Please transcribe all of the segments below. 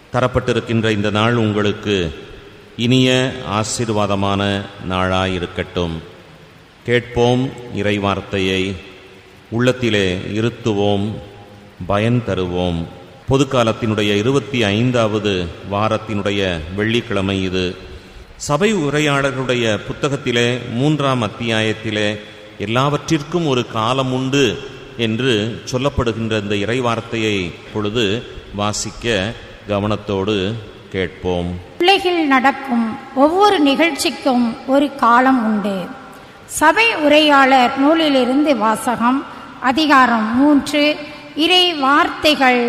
தரப்பட்டிருக்கின்ற இந்த நாள் உங்களுக்கு இனிய ஆசீர்வாதமான நாளாயிருக்கட்டும். கேட்போம் இறைவார்த்தையை, உள்ளத்திலே இருத்துவோம், பயன் தருவோம். பொதுக்காலத்தினுடைய 25வது வாரத்தினுடைய வெள்ளிக்கிழமை இது. சபை உரையாளர்களுடைய புத்தகத்திலே 3ஆம் அத்தியாயத்திலே எல்லாவற்றிற்கும் ஒரு காலம் உண்டு என்று சொல்லப்படுகின்ற இந்த இறைவார்த்தையை பொழுது வாசிக்க கவனத்தோடு கேட்போம். உலகில் நடக்கும் ஒவ்வொரு நிகழ்ச்சிக்கும் ஒரு காலம் உண்டு. சபை உரையாளர் நூலிலிருந்து வாசகம். அதிகாரம் 3, இறை வார்த்தைகள்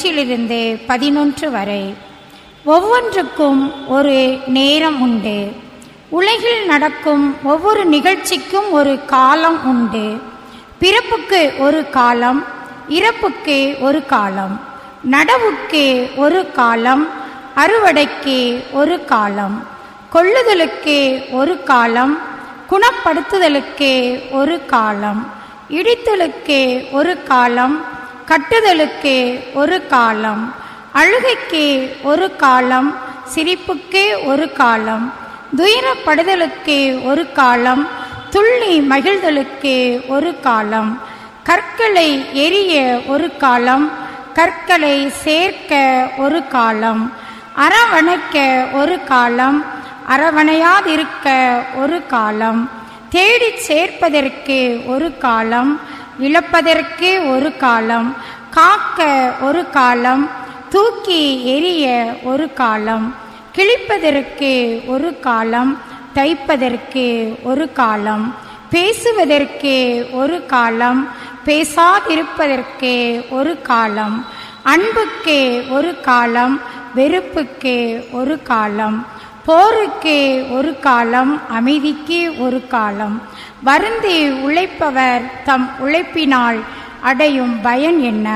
1-11 வரை. ஒவ்வொன்றுக்கும் ஒரு நேரம் உண்டு. உலகில் நடக்கும் ஒவ்வொரு நிகழ்ச்சிக்கும் ஒரு காலம் உண்டு. பிறப்புக்கு ஒரு காலம், இறப்புக்கு ஒரு காலம், நடவுக்கு ஒரு காலம், அறுவடைக்கு ஒரு காலம், கொள்ளுதலுக்கு ஒரு காலம், குணப்படுத்துதலுக்கு ஒரு காலம், இடித்தலுக்கு ஒரு காலம், கட்டுதலுக்கு ஒரு காலம், அழுகைக்கு ஒரு காலம், சிரிப்புக்கு ஒரு காலம், துயரப்படுதலுக்கு ஒரு காலம், துள்ளி மகிழ்தலுக்கு ஒரு காலம், கற்களை எரிய ஒரு காலம், கற்களை சேர்க்க ஒரு காலம், அரவணைக்க ஒரு காலம், அரவணையாதிருக்க ஒரு காலம், தேடி சேர்ப்பதற்கு ஒரு காலம், இழப்பதற்கு ஒரு காலம், காக்க ஒரு காலம், தூக்கி எறிய ஒரு காலம், கிழிப்பதற்கு ஒரு காலம், தைப்பதற்கு ஒரு காலம், பேசுவதற்கு ஒரு காலம், பேசாதிருப்பதற்கு ஒரு காலம், அன்புக்கு ஒரு காலம், வெறுப்புக்கு ஒரு காலம், போருக்கு ஒரு காலம், அமைதிக்கு ஒரு காலம். வருந்தி உழைப்பவர் தம் உழைப்பினால் அடையும் பயன் என்ன?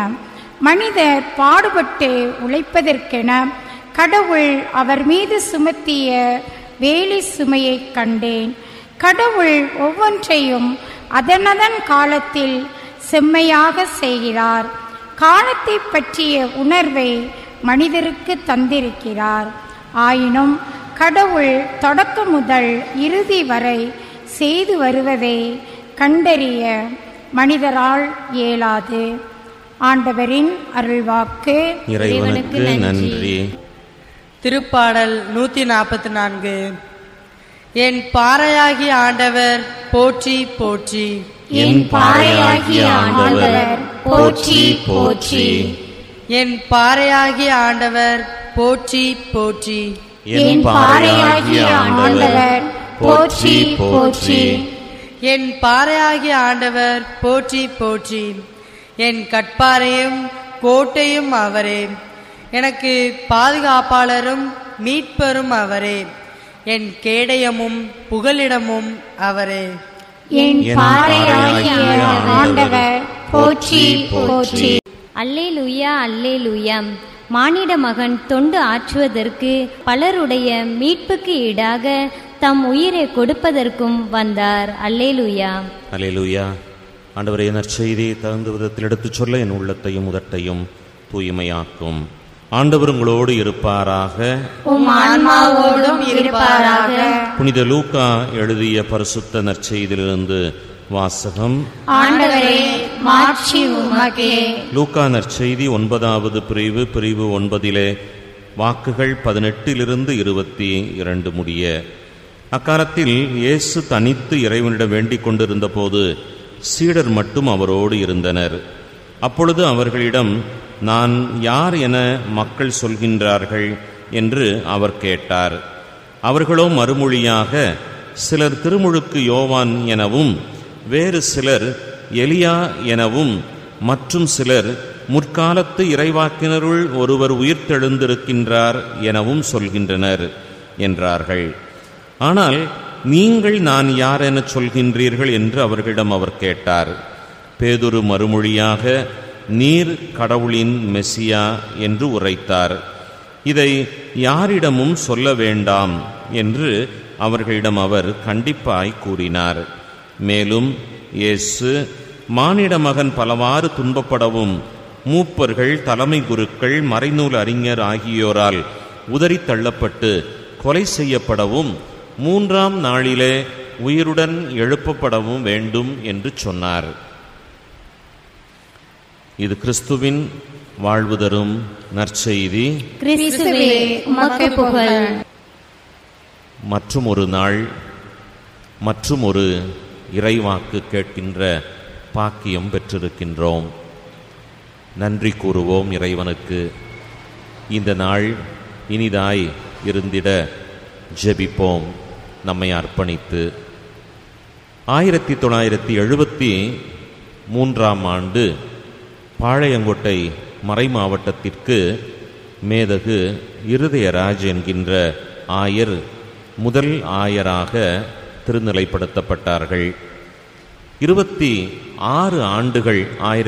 மனிதர் பாடுபட்டு உழைப்பதற்கென கடவுள் அவர் மீது சுமத்திய வேலை சுமையை கண்டேன். கடவுள் ஒவ்வொன்றையும் அதனதன் காலத்தில் செம்மையாக செய்கிறார். காலத்தை பற்றிய உணர்வை மனிதருக்கு தந்திருக்கிறார். ஆயினும் கடவுள் தொடக்கம் முதல் இறுதி வரை செய்து வருவதை கண்டறிய மனிதரால் இயலாது. ஆண்டவரின் அருள்வாக்கு. இறைவனுக்கு நன்றி. திருப்பாடல் 144. என் பாறையாகிய ஆண்டவர் போற்றி போற்றி. என் பாறையாகிய ஆண்டவர் போற்றி போற்றி. என் பாறையாகிய ஆண்டவர் போற்றி போற்றி. என் பாறையாகிய ஆண்டவர் போற்றி போற்றி. என் பாறையாகிய ஆண்டவர் போற்றி போற்றி. என் கட்பாரையும் கோட்டையும் அவரே, எனக்கு பாதுகாப்பாளரும் மீட்பரும் அவரே, என் கேடயமும் புகலிடமும் அவரே. என் பாறையாகிய ஆண்டவர் போற்றி போற்றி. அல்லேலூயா அல்லேலூயா. மானிட மகன் தொண்டு ஆற்றுவதற்கு பலருடைய மீட்புக்கு ஈடாக தம் உயிரை கொடுப்பதற்கும் வந்தார். அல்லேலூயா அல்லேலூயா. ஆண்டவரே, நற்செய்தியை தகுந்த விதத்தில் எடுத்துச் சொல்ல என் உள்ளத்தையும் உதட்டையும் தூய்மையாக்கும். ஆண்டவர் உங்களோடு இருப்பாராக, உம் ஆன்மாவோடும் இருப்பாராக. புனித லூக்கா எழுதிய பரிசுத்த நற்செய்தியிலிருந்து வாசகம். ஆண்டவரே, மாட்சி உமக்கே. லூக்கா நற்செய்தி 9வது பிரிவு 9 வாக்குகள் 18 22 முடிய. அக்காலத்தில் இயேசு தனித்து இறைவனிடம் வேண்டிக் கொண்டிருந்த போது சீடர் மட்டும் அவரோடு இருந்தனர். அப்பொழுது அவர்களிடம், நான் யார் என மக்கள் சொல்கின்றார்கள் என்று அவர் கேட்டார். அவர்களோ மறுமொழியாக, சிலர் திருமுழுக்கு யோவான் எனவும், வேறு சிலர் எலியா எனவும், மற்றும் சிலர் முற்காலத்து இறைவாக்கினருள் ஒருவர் உயிர்த்தெழுந்திருக்கின்றார் எனவும் சொல்கின்றனர் என்றார்கள். ஆனால் நீங்கள் நான் யார் என சொல்கின்றீர்கள் என்று அவர்களிடம் அவர் கேட்டார். பேதுரு மறுமொழியாக, நீர் கடவுளின் மெசியா என்று உரைத்தார். இதை யாரிடமும் சொல்ல வேண்டாம் என்று அவர்களிடம் அவர் கண்டிப்பாய் கூறினார். மேலும் இயேசு, மானிட மகன் பலவாறு துன்பப்படவும் மூப்பர்கள், தலைமை குருக்கள், மறைநூல் அறிஞர் ஆகியோரால் உதறி தள்ளப்பட்டு கொலை செய்யப்படவும் 3ஆம் நாளிலே உயிருடன் எழுப்பப்படவும் வேண்டும் என்று சொன்னார். இது கிறிஸ்துவின் வாழ்வு தரும் நற்செய்தி. கிறிஸ்துவே உமக்கு புகழ். மற்றும் ஒரு நாள் மற்றும் ஒரு இறைவாக்கு கேட்கின்ற பாக்கியம் பெற்றிருக்கின்றோம். நன்றி கூறுவோம் இறைவனுக்கு. இந்த நாள் இனிதாய் இருந்திட ஜெபிப்போம் நம்மை அர்ப்பணித்து. 1973ஆம் ஆண்டு பாளையங்கோட்டை மறை மாவட்டத்திற்கு மேதகு இருதயராஜ் என்கின்ற ஆயர் முதல் ஆயராக திருநிலைப்படுத்தப்பட்டார்கள். 26 ஆண்டுகள்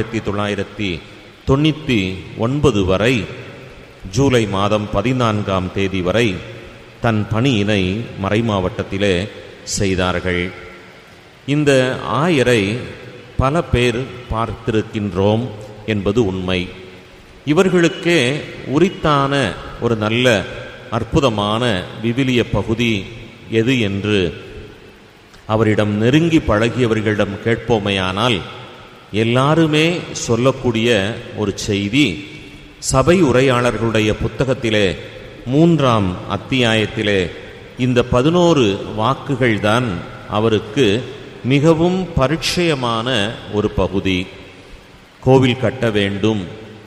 1999 வரை ஜூலை மாதம் 14ஆம் தேதி வரை தன் பணியினை மறை மாவட்டத்திலே செய்தார்கள். இந்த ஆயரை பல பேர் பார்த்திருக்கின்றோம் என்பது உண்மை. இவர்களுக்கே உரித்தான ஒரு நல்ல அற்புதமான விவிலிய பகுதி எது என்று அவரிடம் நெருங்கி பழகியவர்களிடம் கேட்போமையானால் எல்லாருமே சொல்லக்கூடிய ஒரு செய்தி, சபை உரையாளர்களுடைய புத்தகத்திலே 3ஆம் அத்தியாயத்திலே இந்த 11 வாக்குகள்தான் அவருக்கு மிகவும் பரிச்சயமான ஒரு பகுதி. கோவில் கட்ட வேண்டும்,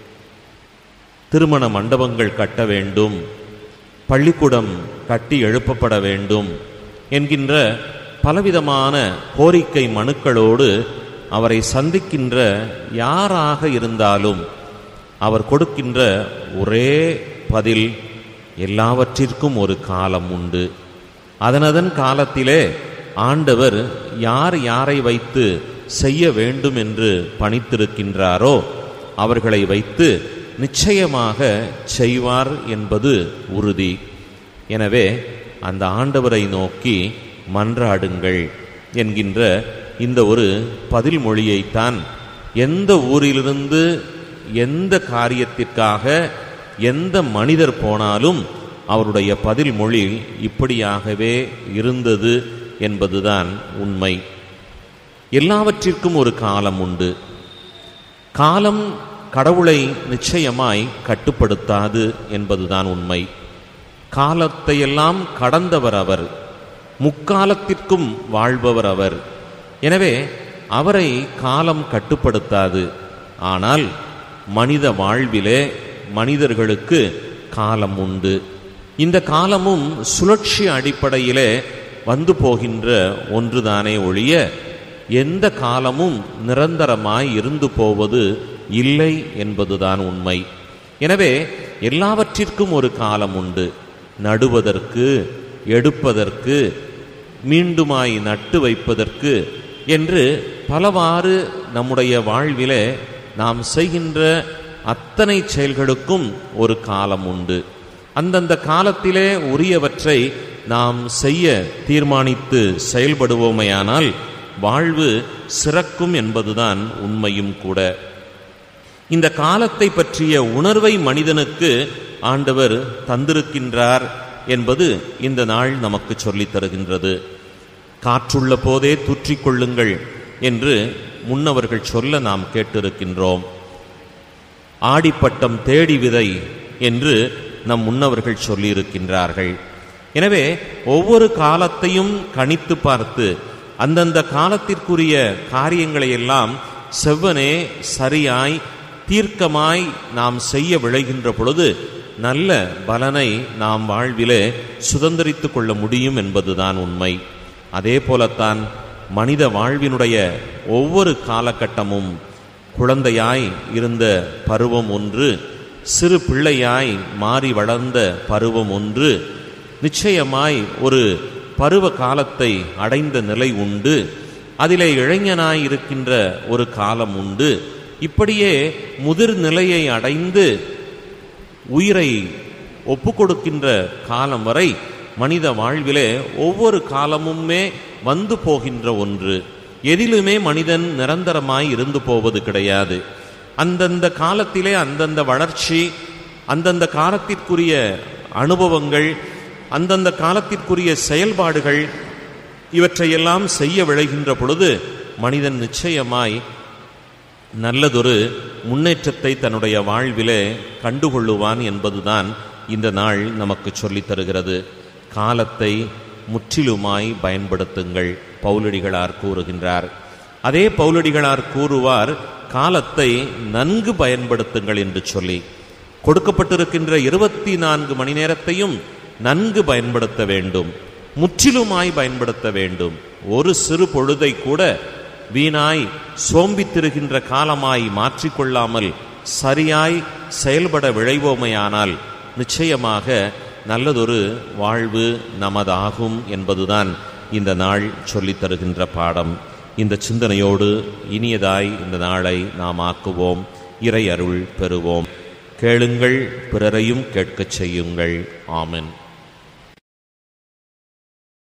திருமண மண்டபங்கள் கட்ட வேண்டும், பள்ளிக்கூடம் கட்டி எழுப்பப்பட வேண்டும் என்கின்ற பலவிதமான கோரிக்கை மனுக்களோடு அவரை சந்திக்கின்ற யாராக இருந்தாலும் அவர் கொடுக்கின்ற ஒரே பதில், எல்லாவற்றிற்கும் ஒரு காலம் உண்டு. அதனதன் காலத்திலே ஆண்டவர் யார் யாரை வைத்து செய்ய வேண்டும் என்று பணித்திருக்கின்றாரோ அவர்களை வைத்து நிச்சயமாக செய்வார் என்பது உறுதி. எனவே அந்த ஆண்டவரை நோக்கி மன்றாடுங்கள் என்கின்ற இந்த ஒரு பதில் மொழியைத்தான் எந்த ஊரிலிருந்து எந்த காரியத்திற்காக எந்த மனிதர் போனாலும் அவருடைய பதில் மொழி இப்படியாகவே இருந்தது என்பதுதான் உண்மை. எல்லாவற்றிற்கும் ஒரு காலம் உண்டு. காலம் கடவுளை நிச்சயமாய் கட்டுப்படுத்தாது என்பதுதான் உண்மை. காலத்தையெல்லாம் கடந்தவர் அவர், முக்காலத்திற்கும் வாழ்பவர் அவர். எனவே அவரை காலம் கட்டுப்படுத்தாது. ஆனால் மனித வாழ்விலே மனிதர்களுக்கு காலம் உண்டு. இந்த காலமும் சுழற்சி அடிப்படையிலே வந்து போகின்ற ஒன்றுதானே ஒழிய எந்த காலமும் நிரந்தரமாய் இருந்து போவது இல்லை என்பதுதான் உண்மை. எனவே எல்லாவற்றிற்கும் ஒரு காலம் உண்டு. நடுவதற்கு, எடுப்பதற்கு, மீண்டுமாய் நட்டு வைப்பதற்கு என்று பலவாறு நம்முடைய வாழ்விலே நாம் செய்கின்ற அத்தனை செயல்களுக்கும் ஒரு காலம் உண்டு. அந்தந்த காலத்திலே உரியவற்றை நாம் செய்ய தீர்மானித்து செயல்படுவோமையானால் வாழ்வு சிறக்கும் என்பதுதான் உண்மையும் கூட. இந்த காலத்தை பற்றிய உணர்வை மனிதனுக்கு ஆண்டவர் தந்திருக்கின்றார் என்பது இந்த நாள் நமக்கு சொல்லித் தருகின்றது. காற்றுள்ள போதே தூற்றிக்கொள்ளுங்கள் என்று முன்னவர்கள் சொல்ல நாம் கேட்டிருக்கின்றோம். ஆடிப்பட்டம் தேடி விதை என்று நம் முன்னவர்கள் சொல்லியிருக்கின்றார்கள். எனவே ஒவ்வொரு காலத்தையும் கணித்து பார்த்து அந்தந்த காலத்திற்குரிய காரியங்களை எல்லாம் செவ்வனே சரியாய் தீர்க்கமாய் நாம் செய்ய விளைகின்ற பொழுது நல்ல பலனை நாம் வாழ்விலே சுதந்திரித்து கொள்ள முடியும் என்பதுதான் உண்மை. அதே போலத்தான் மனித வாழ்வினுடைய ஒவ்வொரு காலகட்டமும் குழந்தையாய் இருந்த பருவம் ஒன்று, சிறு பிள்ளையாய் மாறி வளர்ந்த பருவம் ஒன்று, நிச்சயமாய் ஒரு பருவ காலத்தை அடைந்த நிலை உண்டு, அதிலே இளைஞனாய் இருக்கின்ற ஒரு காலம் உண்டு. இப்படியே முதிர் நிலையை அடைந்து உயிரை ஒப்புக்கொடுக்கின்ற காலம் வரை மனித வாழ்விலே ஒவ்வொரு காலமுமே வந்து போகின்ற ஒன்று. எதிலுமே மனிதன் நிரந்தரமாய் இருந்து போவது கிடையாது. அந்தந்த காலத்திலே அந்தந்த வளர்ச்சி, அந்தந்த காலத்திற்குரிய அனுபவங்கள், அந்தந்த காலத்திற்குரிய செயல்பாடுகள் இவற்றையெல்லாம் செய்ய விளைகின்ற பொழுது மனிதன் நிச்சயமாய் நல்லதொரு முன்னேற்றத்தை தன்னுடைய வாழ்விலே கண்டுகொள்ளுவான் என்பதுதான் இந்த நாள் நமக்கு சொல்லித் தருகிறது. காலத்தை முற்றிலுமாய் பயன்படுத்துங்கள், பவுலடிகளார் கூறுகின்றார். அதே பவுலடிகளார் கூறுவார், காலத்தை நன்கு பயன்படுத்துங்கள் என்று சொல்லி. கொடுக்கப்பட்டிருக்கின்ற 24 மணி நேரத்தையும் நன்கு பயன்படுத்த வேண்டும், முற்றிலுமாய் பயன்படுத்த வேண்டும். ஒரு சிறு பொழுதை கூட வீணாய் சோம்பித்திருக்கின்ற காலமாய் மாற்றிக்கொள்ளாமல் சரியாய் செயல்பட விழைவோமையானால் நிச்சயமாக நல்லதொரு வாழ்வு நமதாகும் என்பதுதான் இந்த நாள் சொல்லித் தருகின்ற பாடம். இந்த சிந்தனையோடு இனியதாய் இந்த நாளை நாம் ஆக்குவோம். இறை அருள் பெறுவோம். கேளுங்கள், பிறரையும் கேட்கச் செய்யுங்கள். ஆமென்.